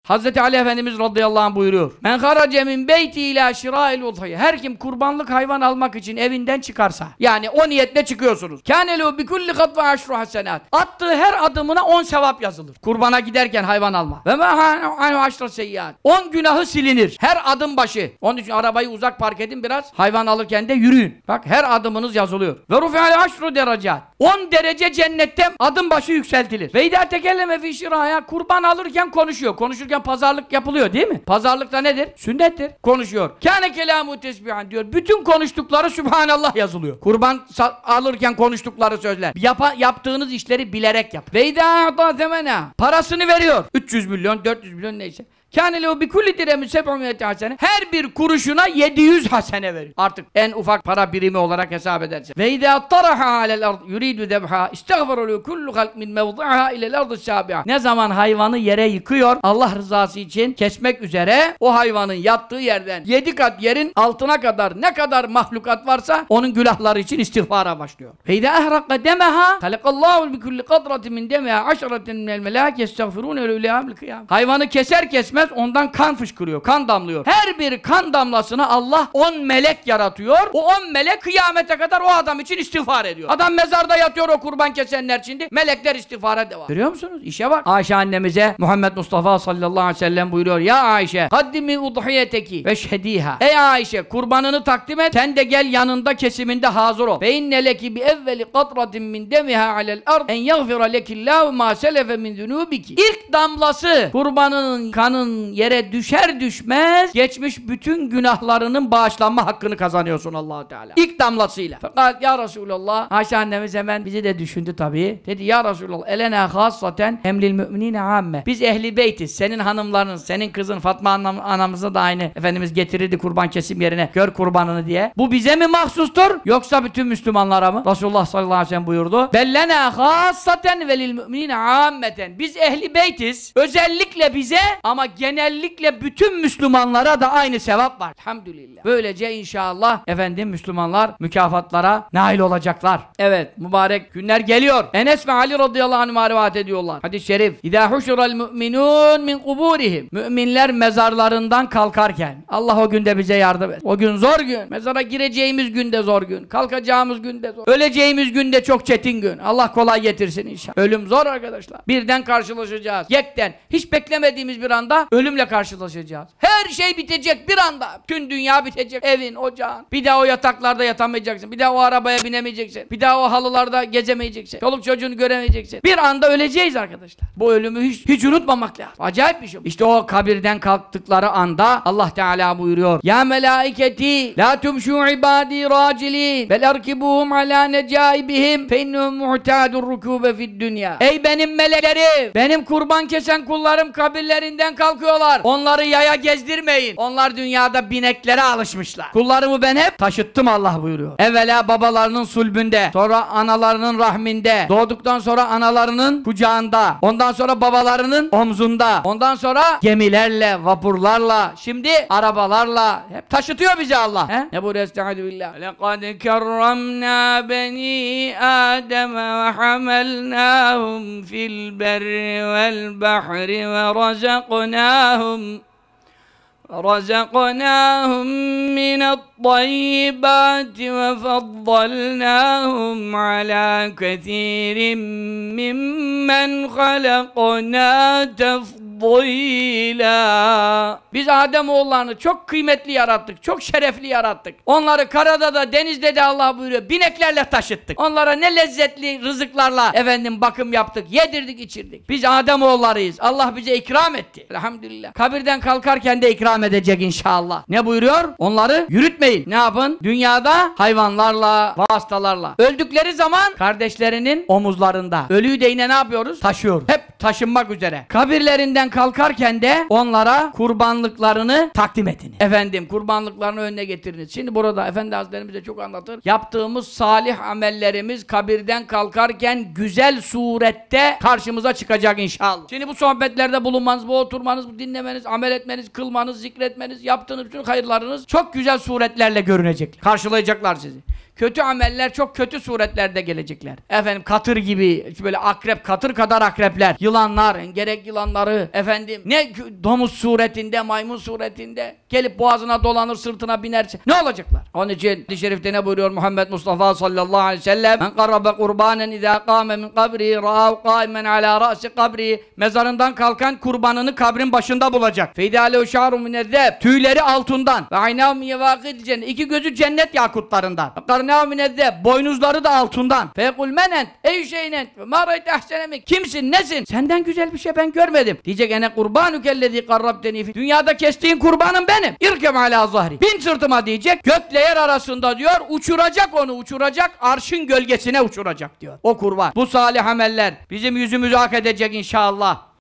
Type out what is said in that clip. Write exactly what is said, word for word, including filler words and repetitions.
Hazreti Ali Efendimiz radıyallahu anh buyuruyor. Men harace min beyti ila şira'il udhiye. Her kim kurbanlık hayvan almak için evinden çıkarsa, yani o niyetle çıkıyorsunuz. Kânelu bi kulli katva aşru hasenat. Attığı her adımına on sevap yazılır. Kurbana giderken hayvan alma. Ve ma anu aşra seyyiat. on günahı silinir. Her adım başı. Onun için arabayı uzak park edin biraz. Hayvan alırken de yürüyün. Bak her adımınız yazılıyor. Ve rufi'al aşru derecat. on derece cennette adım başı yükseltilir. Ve idâ tekelleme fî şirâya. Kurban alırken konuşuyor. Konuşurken pazarlık yapılıyor değil mi? Pazarlıkta nedir? Sünnettir. Konuşuyor. Kâne kelâmû tesbihan diyor. Bütün konuştukları Sübhanallah yazılıyor. Kurban alırken konuştukları sözler. Yapa, yaptığınız işleri bilerek yap. Ve idâ a'tâ zemena. Parasını veriyor. üç yüz milyon, dört yüz milyon neyse. Kânelehu bi kulli dirhemin seb'umiyeti hasene. Her bir kuruşuna yedi yüz hasene verir. Artık en ufak para birimi olarak hesap edersin. Ve idâ taraha alel ard yuridu zebha istagfiru kullu halk min mevdi'aha ilel ardı sabi'a. Ne zaman hayvanı yere yıkıyor, Allah rızası için kesmek üzere o hayvanın yattığı yerden yedi kat yerin altına kadar ne kadar mahlukat varsa onun günahları için istiğfara başlıyor. Ve idâ ehrakka demeha halakallahu bi kulli kadratin min demeha aşratin minel melâke estagfirûne lehâmil kıyâm. Hayvanı keser kesmez ondan kan fışkırıyor, kan damlıyor. Her bir kan damlasını Allah on melek yaratıyor. O on melek kıyamete kadar o adam için istiğfar ediyor. Adam mezarda yatıyor o kurban kesenler şimdi. Melekler istiğfara devam. Görüyor musunuz? İşe bak. Ayşe annemize Muhammed Mustafa sallallahu aleyhi ve sellem buyuruyor. Ya Ayşe, kaddimi udhiyeteki ve şhediha. Ey Ayşe, kurbanını takdim et. Sen de gel yanında kesiminde hazır ol. Fe inne leki bi evveli katratin min demiha alel ard en yaghfira lekillahu ma selefe min zunubiki. İlk damlası kurbanının kanın yere düşer düşmez geçmiş bütün günahlarının bağışlanma hakkını kazanıyorsun Allah Teala. İlk damlasıyla. Fakat ya Resulallah, Ayşe annemiz hemen bizi de düşündü tabii. Dedi ya Resulallah elena hassaten emlil müminine amme. Biz ehli beytiz. Senin hanımların, senin kızın Fatma anam, anamıza da aynı Efendimiz getirirdi kurban kesim yerine. Gör kurbanını diye. Bu bize mi mahsustur yoksa bütün Müslümanlara mı? Resulullah sallallahu aleyhi ve sellem buyurdu. Bellena hassaten velil müminine ammeten. Biz ehli beytiz. Özellikle bize ama genellikle bütün Müslümanlara da aynı sevap var. Elhamdülillah. Böylece inşallah efendim Müslümanlar mükafatlara nail olacaklar. Evet, mübarek günler geliyor. Enes ve Ali radıyallahu anh'a rivayet ediyorlar. Hadis-i şerif. İzâ huşural mu'minûn min kuburihim. Müminler mezarlarından kalkarken. Allah o günde bize yardım et. O gün zor gün. Mezara gireceğimiz günde zor gün. Kalkacağımız günde zor. Öleceğimiz günde çok çetin gün. Allah kolay getirsin inşallah. Ölüm zor arkadaşlar. Birden karşılaşacağız. Yekten. Hiç beklemediğimiz bir anda ölümle karşılaşacağız. Her şey bitecek bir anda. Tüm dünya bitecek. Evin, ocağın. Bir daha o yataklarda yatamayacaksın. Bir daha o arabaya binemeyeceksin. Bir daha o halılarda gezemeyeceksin. Çoluk çocuğunu göremeyeceksin. Bir anda öleceğiz arkadaşlar. Bu ölümü hiç, hiç unutmamak lazım. Acayip bir şey. İşte o kabirden kalktıkları anda Allah Teala buyuruyor. Ya melaiketi la tumşu ibadi racilin bel erkibuhum ala necaibihim fe innehum muhtadur rukube fid dünya. Ey benim meleklerim, benim kurban kesen kullarım kabirlerinden kalkıyorlar. Onları yaya gezdirmeyin. Onlar dünyada bineklere alışmışlar. Kullarımı ben hep taşıttım Allah buyuruyor. Evvela babalarının sulbünde, sonra analarının rahminde, doğduktan sonra analarının kucağında, ondan sonra babalarının omzunda, ondan sonra gemilerle, vapurlarla, şimdi arabalarla hep taşıtıyor bizi Allah. He? Ne bu? Estaizu billah. Lekad kerramna beni Adem ve hamelnahum fil berri vel bahri ve razaknahum رزقناهم من الطيبات وفضلناهم على كثير ممن خلقنا تفضيلا. Biz Ademoğullarını çok kıymetli yarattık, çok şerefli yarattık. Onları karada da denizde de Allah buyuruyor bineklerle taşıttık. Onlara ne lezzetli rızıklarla efendim bakım yaptık, yedirdik, içirdik. Biz Ademoğullarıyız. Allah bize ikram etti. Elhamdülillah. Kabirden kalkarken de ikram edecek inşallah. Ne buyuruyor? Onları yürütmeyin. Ne yapın? Dünyada hayvanlarla, vasıtalarla. Öldükleri zaman kardeşlerinin omuzlarında. Ölüyü de yine ne yapıyoruz? Taşıyoruz. Hep taşınmak üzere. Kabirlerinden kalkarken de onlara kurbanlıklarını takdim edin. Efendim kurbanlıklarını önüne getiriniz. Şimdi burada Efendi Hazretlerimiz de çok anlatır. Yaptığımız salih amellerimiz kabirden kalkarken güzel surette karşımıza çıkacak inşallah. Şimdi bu sohbetlerde bulunmanız, bu oturmanız, bu dinlemeniz, amel etmeniz, kılmanız, zikretmeniz, yaptığınız bütün hayırlarınız çok güzel suretlerle görünecek. Karşılayacaklar sizi. Kötü ameller çok kötü suretlerde gelecekler. Efendim katır gibi, böyle akrep, katır kadar akrepler, yılanlar, gerek yılanları, efendim ne domuz suretinde, maymun suretinde gelip boğazına dolanır, sırtına binerse ne olacaklar? Onun için hadis-i şerifte ne buyuruyor Muhammed Mustafa sallallahu aleyhi ve sellem? Men qarrabe kurbanen izâ kâme min kabri râhu kâimen alâ râsi kabri. Mezarından kalkan kurbanını kabrin başında bulacak. Feydâlehu şâru minezzeb. Tüyleri altından. Ve aynâhu min yevâkîdil cennet. İki gözü cennet yakutlarından. Ve karnâhu minezzeb. Boynuzları da altından. Feyekul menent. Ey şeynen. Ve mâ rayte ahsenemik. Kimsin, nesin? Senden güzel bir şey ben görmedim. Diyecek ene kurbanükellezî karrabteni fi. Dünyada kestiğin kurbanım benim. İrkem alâ zahri. Bin sırtıma diyecek. Gökle yer arasında diyor. Uçuracak onu, uçuracak. Arşın gölgesine uçuracak diyor. O kurban. Bu salih ameller bizim yüzümüzü hak edecek inşallah.